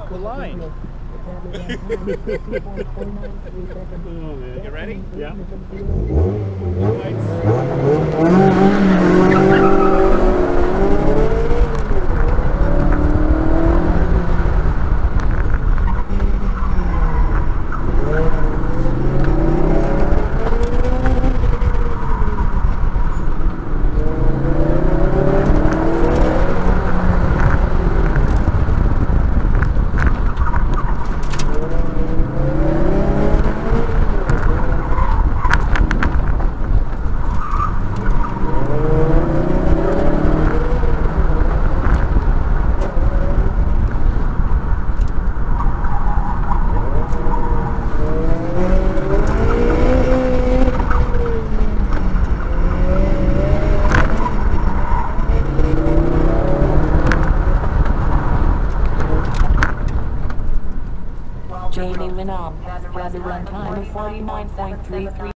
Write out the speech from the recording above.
the line. Oh, man. You ready? Yeah. Jamie Minogue has a runtime of 49.33